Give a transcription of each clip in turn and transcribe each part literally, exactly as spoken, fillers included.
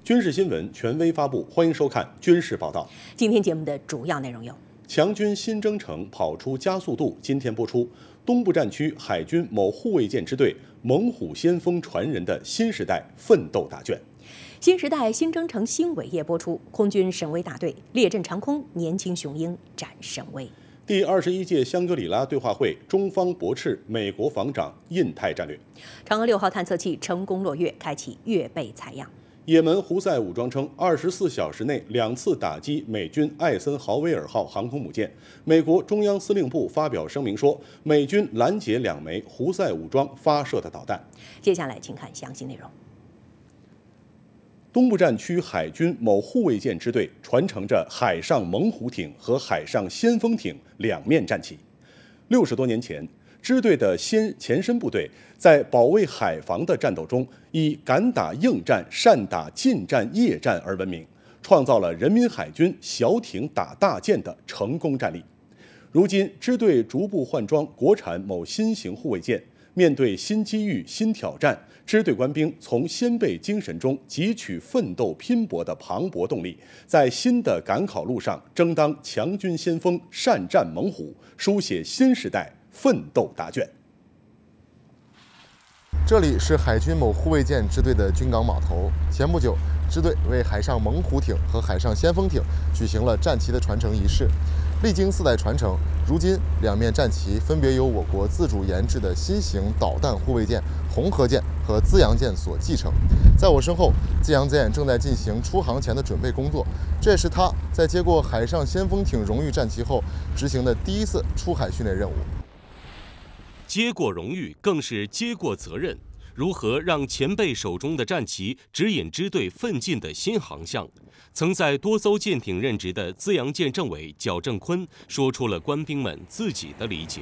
军事新闻权威发布，欢迎收看军事报道。 今天节目的主要内容有： 强军新征程跑出加速度，今天播出；东部战区海军某护卫舰支队猛虎先锋传人的新时代奋斗答卷。 新时代新征程新伟业播出，空军神威大队列阵长空，年轻雄鹰展神威。 第二十一届香格里拉对话会，中方驳斥美国防长印太战略。 嫦娥六号探测器成功落月，开启月背采样。 也门胡塞武装称，二十四小时内两次打击美军艾森豪威尔号航空母舰。美国中央司令部发表声明说，美军拦截两枚胡塞武装发射的导弹。 接下来，请看详细内容。 东部战区海军某护卫舰支队传承着海上猛虎艇和海上先锋艇两面战旗。六十多年前，支队的先前身部队在保卫海防的战斗中，以敢打硬战、善打近战、夜战而闻名，创造了人民海军小艇打大舰的成功战例。如今，支队逐步换装国产某新型护卫舰，面对新机遇、新挑战，支队官兵从先辈精神中汲取奋斗拼搏的磅礴动力，在新的赶考路上争当强军先锋、善战猛虎，书写新时代奋斗答卷。 这里是海军某护卫舰支队的军港码头。前不久，支队为海上猛虎艇和海上先锋艇举行了战旗的传承仪式。历经四代传承，如今两面战旗分别由我国自主研制的新型导弹护卫舰红河舰和资阳舰所继承。在我身后，资阳舰正在进行出航前的准备工作，这也是他在接过海上先锋艇荣誉战旗后执行的第一次出海训练任务。 接过荣誉，更是接过责任。如何让前辈手中的战旗指引支队奋进的新航向？曾在多艘舰艇任职的资阳舰政委脚正坤说出了官兵们自己的理解。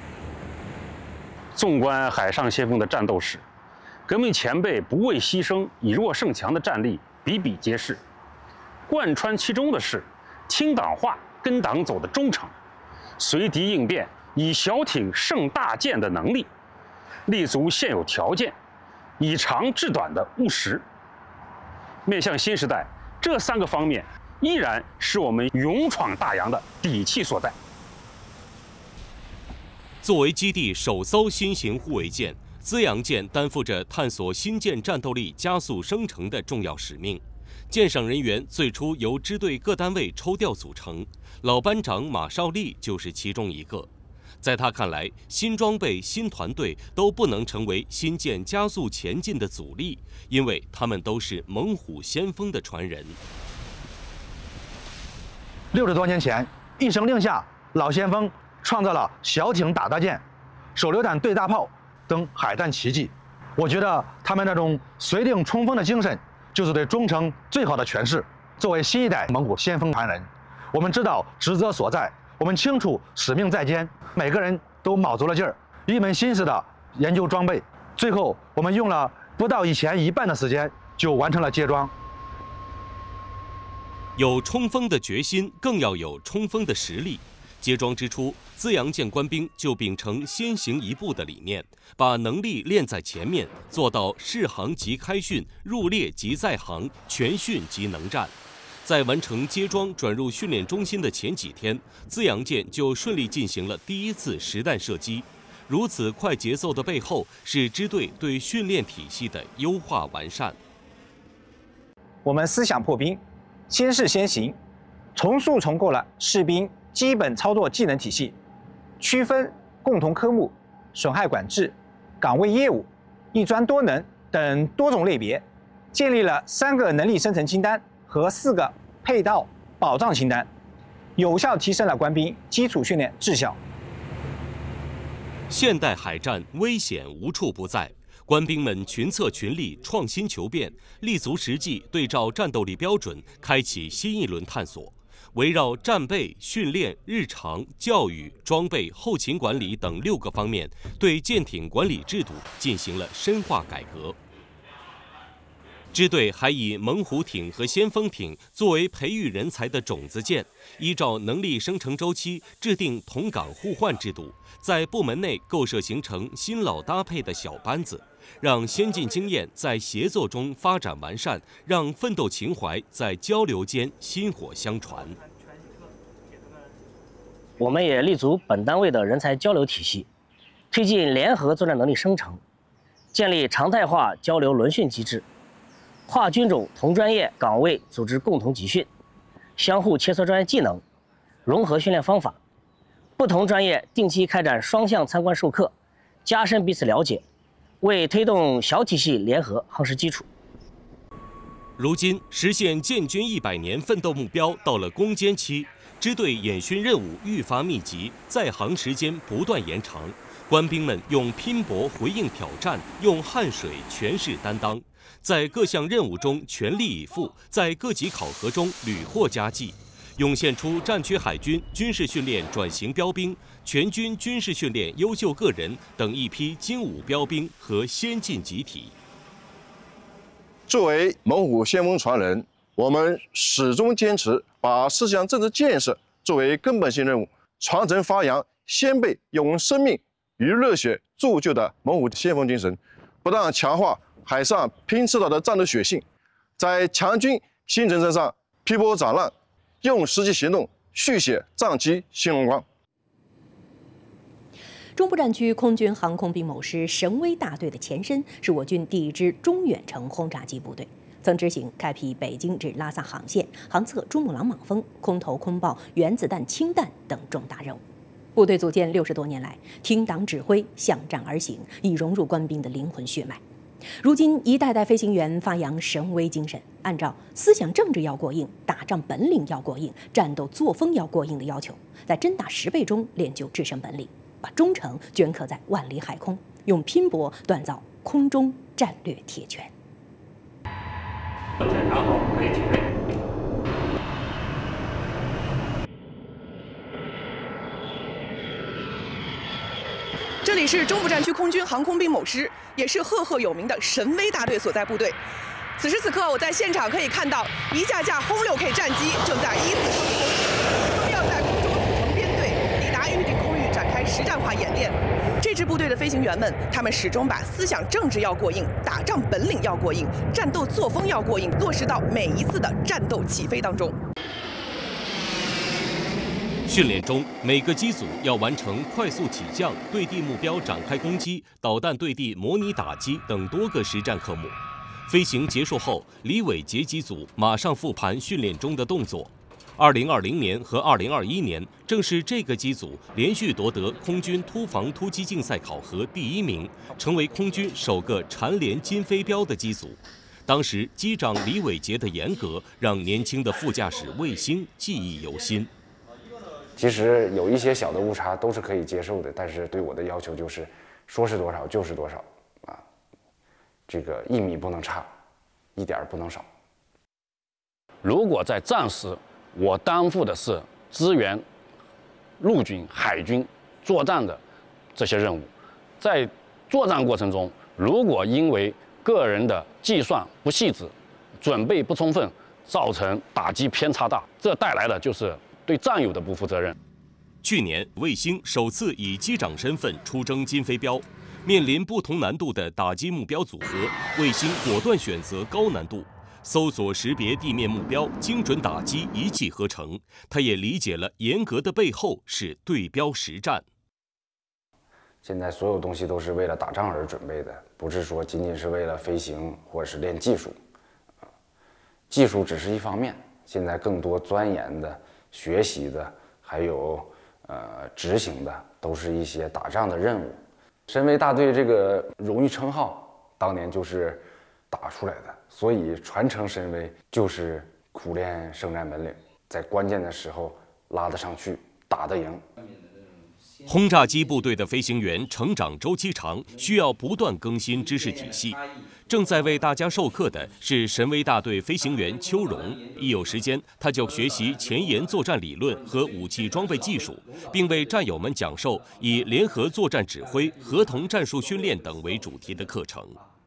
纵观海上先锋的战斗史，革命前辈不畏牺牲、以弱胜强的战例比比皆是。贯穿其中的是听党话、跟党走的忠诚，随敌应变、以小艇胜大舰的能力，立足现有条件，以长制短的务实。面向新时代，这三个方面依然是我们勇闯大洋的底气所在。 作为基地首艘新型护卫舰，资阳舰担负着探索新舰战斗力加速生成的重要使命。舰上人员最初由支队各单位抽调组成，老班长马少立就是其中一个。在他看来，新装备、新团队都不能成为新舰加速前进的阻力，因为他们都是猛虎先锋的传人。 六十多年前，一声令下，老先锋创造了小艇打大舰、手榴弹对大炮等海战奇迹。我觉得他们那种随令冲锋的精神，就是对忠诚最好的诠释。作为新一代猛虎先锋传人，我们知道职责所在。我们清楚使命在肩，每个人都卯足了劲儿，一门心思的研究装备。最后，我们用了不到以前一半的时间就完成了接装。 有冲锋的决心，更要有冲锋的实力。接装之初，资阳舰官兵就秉承先行一步的理念，把能力练在前面，做到试航即开训，入列即在航，全训即能战。在完成接装转入训练中心的前几天，资阳舰就顺利进行了第一次实弹射击。如此快节奏的背后，是支队对训练体系的优化完善。 我们思想破冰，先试先行，重塑重构了士兵基本操作技能体系，区分共同科目、损害管制、岗位业务、一专多能等多种类别，建立了三个能力生成清单和四个配套保障清单，有效提升了官兵基础训练质效。 现代海战危险无处不在，官兵们群策群力、创新求变，立足实际，对照战斗力标准，开启新一轮探索。围绕战备、训练、日常、教育、装备、后勤管理等六个方面，对舰艇管理制度进行了深化改革。 支队还以猛虎艇和先锋艇作为培育人才的种子舰，依照能力生成周期制定同岗互换制度，在部门内构设形成新老搭配的小班子，让先进经验在协作中发展完善，让奋斗情怀在交流间薪火相传。 我们也立足本单位的人才交流体系，推进联合作战能力生成，建立常态化交流轮训机制。跨军种、同专业岗位组织共同集训，相互切磋专业技能，融合训练方法。不同专业定期开展双向参观授课，加深彼此了解，为推动小体系联合夯实基础。 如今，实现建军一百年奋斗目标到了攻坚期，支队演训任务愈发密集，在航时间不断延长，官兵们用拼搏回应挑战，用汗水诠释担当。在各项任务中全力以赴，在各级考核中屡获佳绩，涌现出战区海军军事训练转型标兵、全军军事训练优秀个人等一批精武标兵和先进集体。 作为猛虎先锋传人，我们始终坚持把思想政治建设作为根本性任务，传承发扬先辈用生命与热血铸就的猛虎先锋精神，不但强化海上拼刺刀的战斗血性，在强军新征程上劈波斩浪，用实际行动续写战旗新荣光。 中部战区空军航空兵某师神威大队的前身是我军第一支中远程轰炸机部队，曾执行开辟北京至拉萨航线、航测珠穆朗玛峰、空投空爆原子弹氢弹等重大任务。部队组建六十多年来，听党指挥，向战而行，已融入官兵的灵魂血脉。如今，一代代飞行员发扬神威精神，按照思想政治要过硬、打仗本领要过硬、战斗作风要过硬的要求，在真打实备中练就制胜本领，把忠诚镌刻在万里海空，用拼搏锻造空中战略铁拳。 检查好，可以起飞。 这里是中部战区空军航空兵某师，也是赫赫有名的神威大队所在部队。此时此刻，我在现场可以看到一架架轰六 K 战机正在依次升空，他们要在空中组成编队，抵达预定空域展开实战化演练。这支部队的飞行员们，他们始终把思想政治要过硬、打仗本领要过硬、战斗作风要过硬落实到每一次的战斗起飞当中。 训练中，每个机组要完成快速起降、对地目标展开攻击、导弹对地模拟打击等多个实战科目。飞行结束后，李伟杰机组马上复盘训练中的动作。二零二零年和二零二一年，正是这个机组连续夺得空军突防突击竞赛考核第一名，成为空军首个蝉联金飞镖的机组。当时机长李伟杰的严格，让年轻的副驾驶卫星记忆犹新。 其实有一些小的误差都是可以接受的，但是对我的要求就是，说是多少就是多少，啊，这个一米不能差，一点不能少。 如果在战时，我担负的是支援陆军、海军作战的这些任务，在作战过程中，如果因为个人的计算不细致、准备不充分，造成打击偏差大，这带来的就是对战友的不负责任。 去年，卫星首次以机长身份出征金飞镖，面临不同难度的打击目标组合，卫星果断选择高难度，搜索识别地面目标，精准打击一气呵成。他也理解了严格的背后是对标实战。 现在所有东西都是为了打仗而准备的，不是说仅仅是为了飞行或者是练技术，技术只是一方面，现在更多钻研的、学习的，还有呃执行的，都是一些打仗的任务。神威大队这个荣誉称号，当年就是打出来的，所以传承神威就是苦练胜战本领，在关键的时候拉得上去，打得赢。 轰炸机部队的飞行员成长周期长，需要不断更新知识体系。正在为大家授课的是神威大队飞行员邱荣，一有时间他就学习前沿作战理论和武器装备技术，并为战友们讲授以联合作战指挥、合同战术训练等为主题的课程。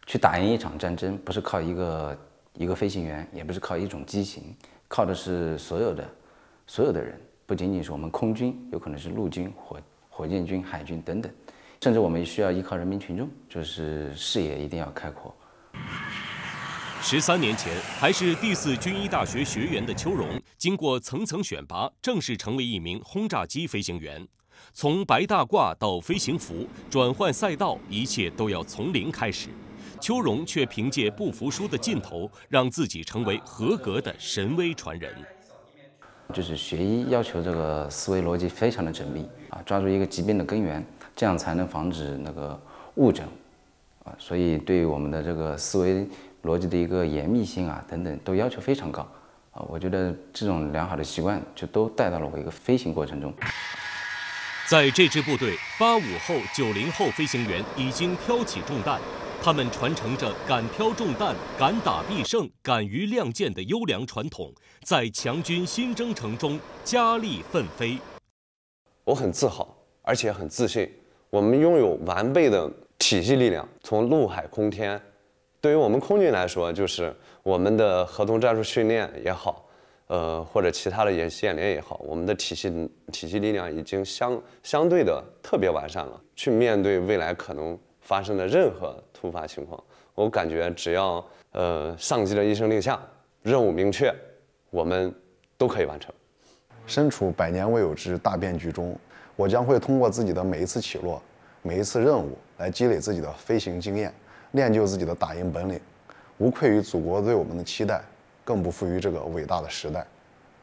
去打赢一场战争，不是靠一个一个飞行员，也不是靠一种机型，靠的是所有的所有的人，不仅仅是我们空军，有可能是陆军、火火箭军、海军等等，甚至我们需要依靠人民群众，就是视野一定要开阔。 十三年前，还是第四军医大学学员的邱荣，经过层层选拔，正式成为一名轰炸机飞行员。从白大褂到飞行服，转换赛道，一切都要从零开始。邱荣却凭借不服输的劲头，让自己成为合格的神威传人。 就是学医要求这个思维逻辑非常的缜密啊，抓住一个疾病的根源，这样才能防止那个误诊啊。所以对我们的这个思维逻辑的一个严密性啊等等，都要求非常高啊。我觉得这种良好的习惯就都带到了我一个飞行过程中。 在这支部队，八五后、九零后飞行员已经挑起重担，他们传承着敢挑重担、敢打必胜、敢于亮剑的优良传统，在强军新征程中加力奋飞。 我很自豪，而且很自信，我们拥有完备的体系力量，从陆海空天。对于我们空军来说，就是我们的合同战术训练也好。呃，或者其他的演习演练也好，我们的体系体系力量已经相相对的特别完善了，去面对未来可能发生的任何突发情况，我感觉只要呃上级的一声令下，任务明确，我们都可以完成。 身处百年未有之大变局中，我将会通过自己的每一次起落，每一次任务，来积累自己的飞行经验，练就自己的打赢本领，无愧于祖国对我们的期待。更不负于这个伟大的时代。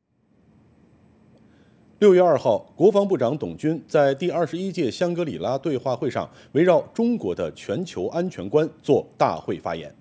六月二号，国防部长董军在第二十一届香格里拉对话会上，围绕中国的全球安全观做大会发言。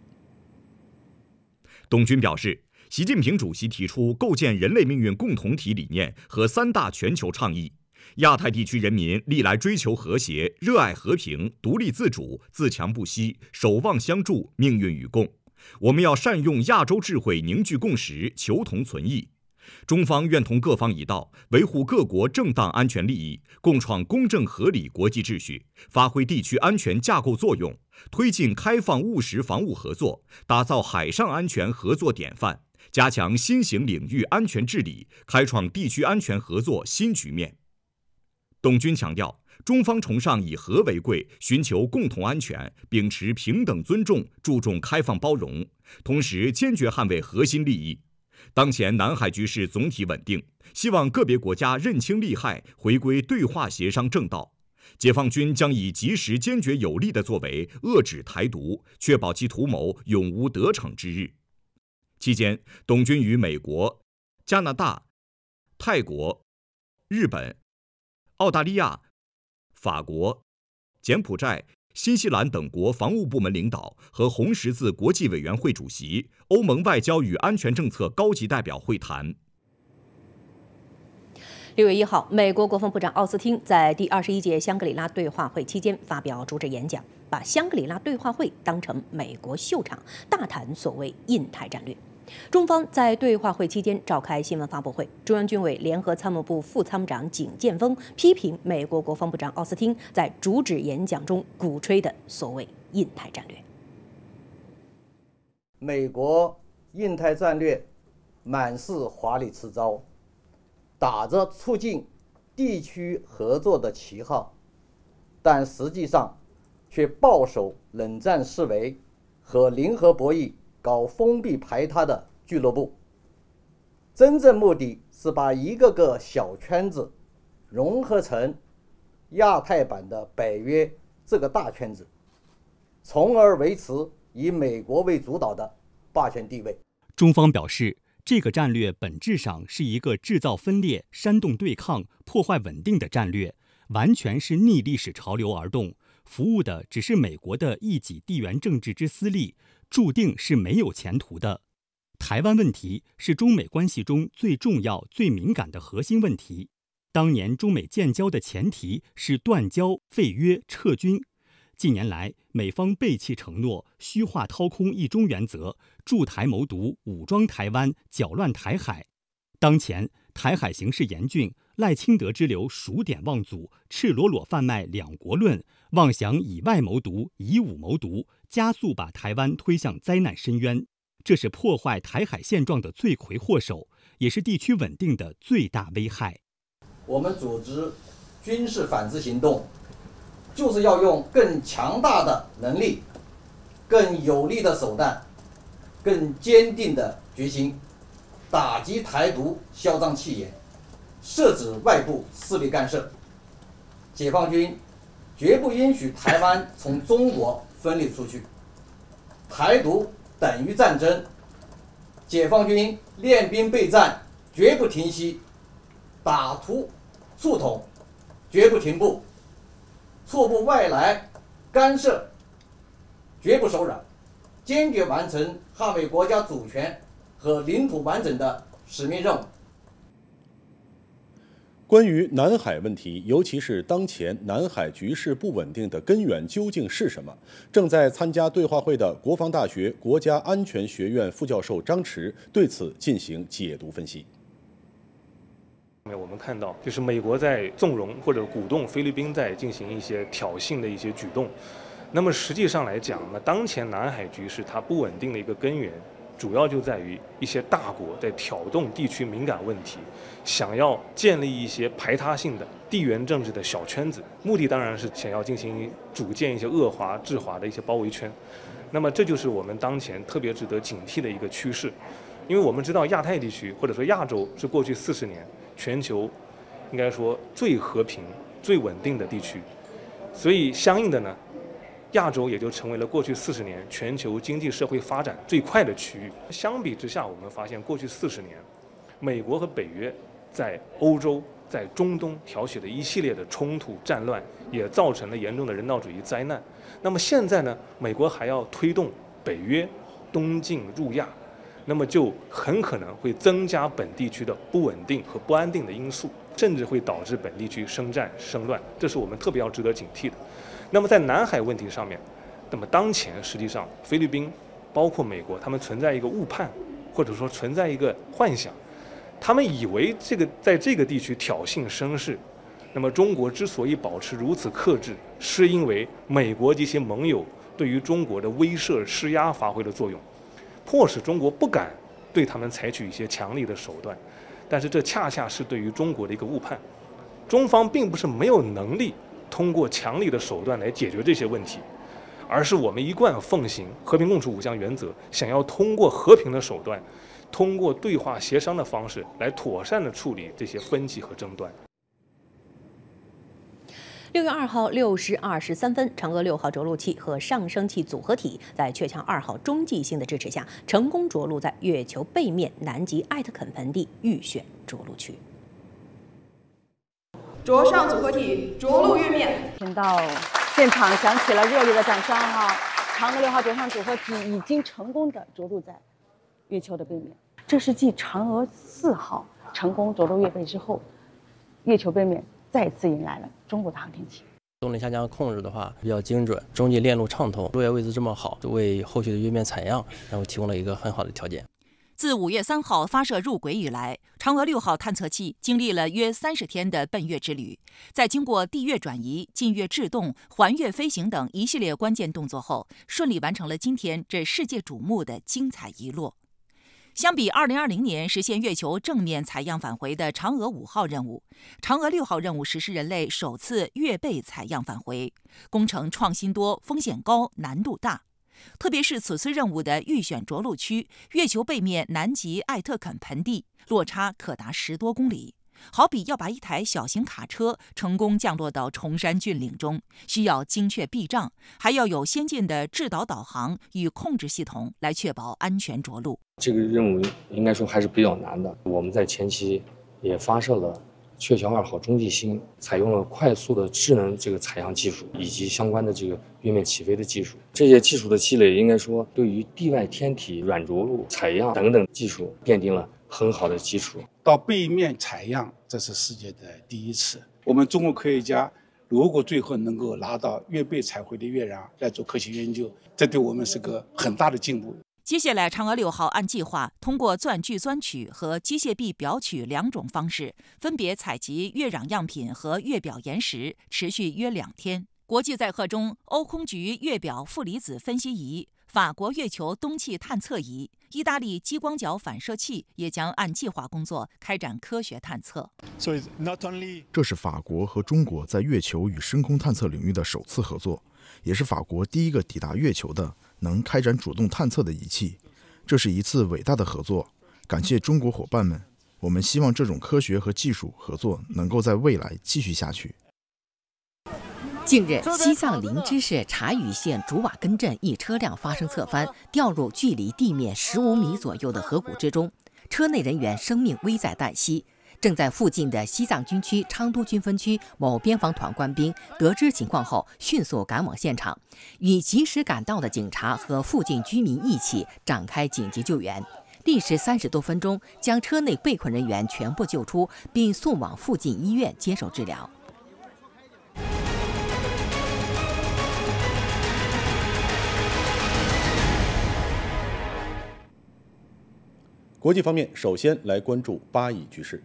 董军表示，习近平主席提出构建人类命运共同体理念和三大全球倡议，亚太地区人民历来追求和谐、热爱和平、独立自主、自强不息、守望相助、命运与共。我们要善用亚洲智慧，凝聚共识，求同存异。中方愿同各方一道，维护各国正当安全利益，共创公正合理国际秩序，发挥地区安全架构作用，推进开放务实防务合作，打造海上安全合作典范，加强新型领域安全治理，开创地区安全合作新局面。董军强调，中方崇尚以和为贵，寻求共同安全，秉持平等尊重，注重开放包容，同时坚决捍卫核心利益。当前南海局势总体稳定，希望个别国家认清利害，回归对话协商正道。解放军将以及时、坚决、有力的作为遏制台独，确保其图谋永无得逞之日。期间，董军与美国、加拿大、泰国、日本、澳大利亚、法国、柬埔寨、新西兰等国防务部门领导和红十字国际委员会主席、欧盟外交与安全政策高级代表会谈。 六月一号，美国国防部长奥斯汀在第二十一届香格里拉对话会期间发表主旨演讲，把香格里拉对话会当成美国秀场，大谈所谓印太战略。中方在对话会期间召开新闻发布会，中央军委联合参谋部副参谋长景建峰批评美国国防部长奥斯汀在主旨演讲中鼓吹的所谓印太战略。 美国印太战略满是华丽辞藻，打着促进地区合作的旗号，但实际上却抱守冷战思维和零和博弈，搞封闭排他的俱乐部，真正目的是把一个个小圈子融合成亚太版的北约这个大圈子，从而维持以美国为主导的霸权地位。 中方表示，这个战略本质上是一个制造分裂、煽动对抗、破坏稳定的战略，完全是逆历史潮流而动，服务的只是美国的一己地缘政治之私利，注定是没有前途的。台湾问题是中美关系中最重要、最敏感的核心问题。当年中美建交的前提是断交、废约、撤军。近年来，美方背弃承诺，虚化掏空一中原则，助台谋独，武装台湾，搅乱台海。当前， 台海形势严峻，赖清德之流数典忘祖，赤裸裸贩卖两国论，妄想以外谋独、以武谋独，加速把台湾推向灾难深渊。这是破坏台海现状的罪魁祸首，也是地区稳定的最大危害。 我们组织军事反制行动，就是要用更强大的能力、更有力的手段、更坚定的决心，打击台独嚣张气焰，遏止外部势力干涉。解放军绝不允许台湾从中国分离出去。台独等于战争，解放军练兵备战绝不停息，打突促统绝不停步，错步外来干涉绝不手软，坚决完成捍卫国家主权和领土完整的使命任务。 关于南海问题，尤其是当前南海局势不稳定的根源究竟是什么？正在参加对话会的国防大学国家安全学院副教授张弛对此进行解读分析。 我们看到，就是美国在纵容或者鼓动菲律宾在进行一些挑衅的一些举动。那么实际上来讲呢，当前南海局势它不稳定的一个根源，主要就在于一些大国在挑动地区敏感问题，想要建立一些排他性的地缘政治的小圈子，目的当然是想要进行组建一些恶华制华的一些包围圈。那么这就是我们当前特别值得警惕的一个趋势，因为我们知道亚太地区或者说亚洲是过去四十年全球应该说最和平、最稳定的地区，所以相应的呢，亚洲也就成为了过去四十年全球经济社会发展最快的区域。相比之下，我们发现过去四十年，美国和北约在欧洲、在中东挑起了一系列的冲突战乱，也造成了严重的人道主义灾难。那么现在呢，美国还要推动北约东进入亚，那么就很可能会增加本地区的不稳定和不安定的因素，甚至会导致本地区生战生乱，这是我们特别要值得警惕的。那么在南海问题上面，那么当前实际上菲律宾包括美国，他们存在一个误判，或者说存在一个幻想，他们以为这个在这个地区挑衅生事，那么中国之所以保持如此克制，是因为美国及其盟友对于中国的威慑施压发挥了作用，迫使中国不敢对他们采取一些强力的手段。但是这恰恰是对于中国的一个误判，中方并不是没有能力通过强力的手段来解决这些问题，而是我们一贯奉行和平共处五项原则，想要通过和平的手段，通过对话协商的方式来妥善的处理这些分歧和争端。 六月二号六时二十三分，嫦娥六号着陆器和上升器组合体在鹊桥二号中继星的支持下，成功着陆在月球背面南极艾特肯盆地预选着陆区。 着上组合体着陆月面， 听到现场响起了热烈的掌声哈！嫦娥六号着上组合体已经成功的着陆在月球的背面，这是继嫦娥四号成功着陆月背之后，月球背面再次迎来了中国的航天器。 动力下降控制的话比较精准，中继链路畅通，落月位置这么好，为后续的月面采样然后提供了一个很好的条件。 自五月三号发射入轨以来，嫦娥六号探测器经历了约三十天的奔月之旅，在经过地月转移、近月制动、环月飞行等一系列关键动作后，顺利完成了今天这世界瞩目的精彩一落。相比二零二零年实现月球正面采样返回的嫦娥五号任务，嫦娥六号任务实施人类首次月背采样返回，工程创新多、风险高、难度大。特别是此次任务的预选着陆区月球背面南极艾特肯盆地，落差可达十多公里，好比要把一台小型卡车成功降落到崇山峻岭中，需要精确避障，还要有先进的制导导航与控制系统来确保安全着陆。 这个任务应该说还是比较难的，我们在前期也发射了鹊桥二号中继星，采用了快速的智能这个采样技术以及相关的这个月面起飞的技术。这些技术的积累，应该说对于地外天体软着陆、采样等等技术奠定了很好的基础。 到背面采样，这是世界的第一次。我们中国科学家如果最后能够拿到月背采回的月壤来做科学研究，这对我们是个很大的进步。 接下来，嫦娥六号按计划通过钻聚钻取和机械臂表取两种方式，分别采集月壤样品和月表岩石，持续约两天。国际载荷中，欧空局月表负离子分析仪、法国月球氡气探测仪、意大利激光角反射器也将按计划工作，开展科学探测。 这是法国和中国在月球与深空探测领域的首次合作，也是法国第一个抵达月球的能开展主动探测的仪器。这是一次伟大的合作，感谢中国伙伴们。我们希望这种科学和技术合作能够在未来继续下去。 近日，西藏林芝市察隅县竹瓦根镇一车辆发生侧翻，掉入距离地面十五米左右的河谷之中，车内人员生命危在旦夕。正在附近的西藏军区昌都军分区某边防团官兵得知情况后，迅速赶往现场，与及时赶到的警察和附近居民一起展开紧急救援。历时三十多分钟，将车内被困人员全部救出，并送往附近医院接受治疗。 国际方面，首先来关注巴以局势。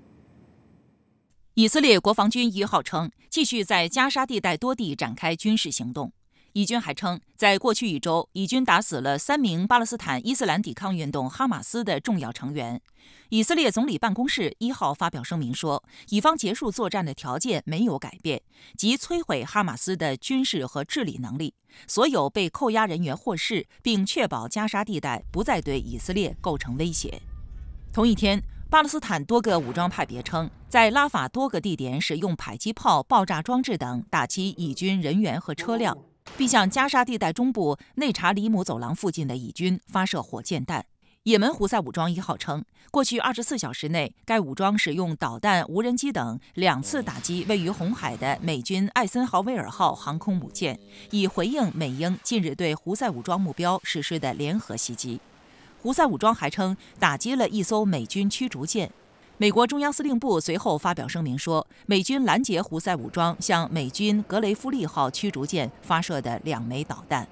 以色列国防军一号称，继续在加沙地带多地展开军事行动。以军还称，在过去一周，以军打死了三名巴勒斯坦伊斯兰抵抗运动哈马斯的重要成员。以色列总理办公室一号发表声明说，以方结束作战的条件没有改变，即摧毁哈马斯的军事和治理能力，所有被扣押人员获释，并确保加沙地带不再对以色列构成威胁。同一天，巴勒斯坦多个武装派别称，在拉法多个地点使用迫击炮、爆炸装置等打击以军人员和车辆，并向加沙地带中部内查里姆走廊附近的以军发射火箭弹。也门胡塞武装一号称，过去二十四小时内，该武装使用导弹、无人机等两次打击位于红海的美军艾森豪威尔号航空母舰，以回应美英近日对胡塞武装目标实施的联合袭击。胡塞武装还称打击了一艘美军驱逐舰。美国中央司令部随后发表声明说，美军拦截胡塞武装向美军格雷夫利号驱逐舰发射的两枚导弹。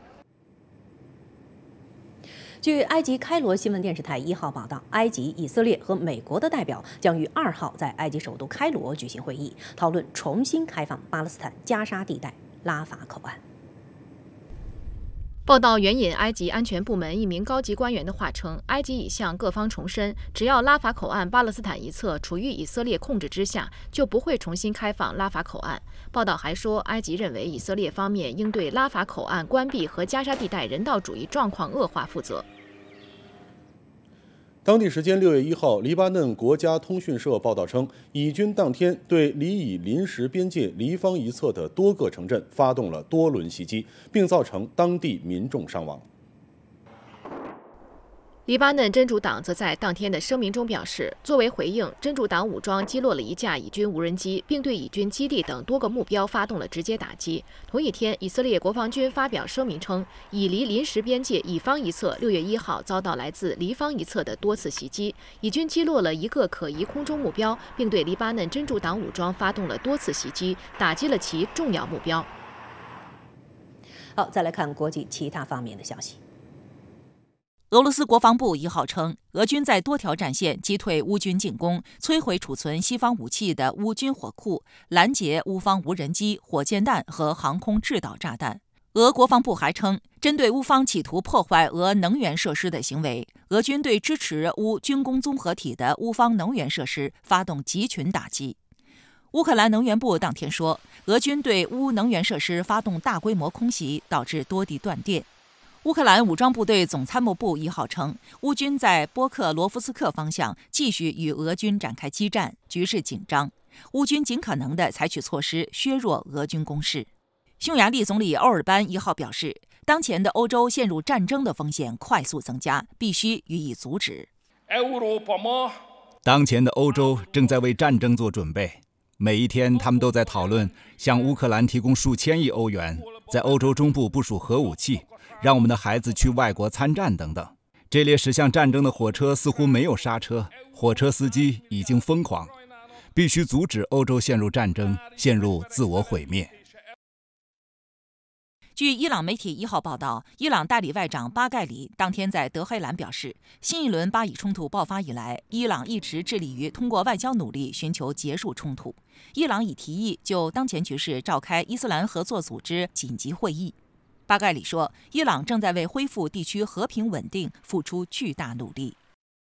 据埃及开罗新闻电视台一号报道，埃及、以色列和美国的代表将于二号在埃及首都开罗举行会议，讨论重新开放巴勒斯坦加沙地带拉法口岸。 报道援引埃及安全部门一名高级官员的话称，埃及已向各方重申，只要拉法口岸巴勒斯坦一侧处于以色列控制之下，就不会重新开放拉法口岸。报道还说，埃及认为以色列方面应对拉法口岸关闭和加沙地带人道主义状况恶化负责。 当地时间六月一号，黎巴嫩国家通讯社报道称，以军当天对黎以临时边界黎方一侧的多个城镇发动了多轮袭击，并造成当地民众伤亡。 黎巴嫩真主党则在当天的声明中表示，作为回应，真主党武装击落了一架以军无人机，并对以军基地等多个目标发动了直接打击。同一天，以色列国防军发表声明称，以黎临时边界以方一侧六月一号遭到来自黎方一侧的多次袭击，以军击落了一个可疑空中目标，并对黎巴嫩真主党武装发动了多次袭击，打击了其重要目标。 好，再来看国际其他方面的消息。 俄罗斯国防部一号称，俄军在多条战线击退乌军进攻，摧毁储存西方武器的乌军火库，拦截乌方无人机、火箭弹和航空制导炸弹。俄国防部还称，针对乌方企图破坏俄能源设施的行为，俄军对支持乌军工综合体的乌方能源设施发动集群打击。乌克兰能源部当天说，俄军对乌能源设施发动大规模空袭，导致多地断电。乌克兰武装部队总参谋部一号称，乌军在波克罗夫斯克方向继续与俄军展开激战，局势紧张。乌军尽可能地采取措施削弱俄军攻势。匈牙利总理欧尔班一号表示，当前的欧洲陷入战争的风险快速增加，必须予以阻止。 当前的欧洲正在为战争做准备，每一天他们都在讨论向乌克兰提供数千亿欧元，在欧洲中部部署核武器，让我们的孩子去外国参战等等。这列驶向战争的火车似乎没有刹车，火车司机已经疯狂，必须阻止欧洲陷入战争，陷入自我毁灭。 据伊朗媒体一号报道，伊朗代理外长巴盖里当天在德黑兰表示，新一轮巴以冲突爆发以来，伊朗一直致力于通过外交努力寻求结束冲突。伊朗已提议就当前局势召开伊斯兰合作组织紧急会议。巴盖里说，伊朗正在为恢复地区和平稳定付出巨大努力。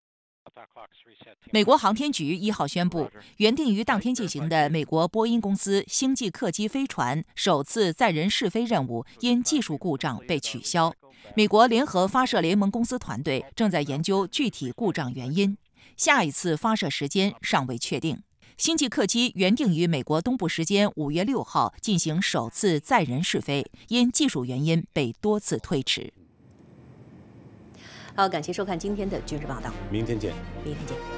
美国航天局一号宣布，原定于当天进行的美国波音公司星际客机飞船首次载人试飞任务因技术故障被取消。美国联合发射联盟公司团队正在研究具体故障原因，下一次发射时间尚未确定。星际客机原定于美国东部时间五月六号进行首次载人试飞，因技术原因被多次推迟。 好，感谢收看今天的军事报道， 明天见， 明天见。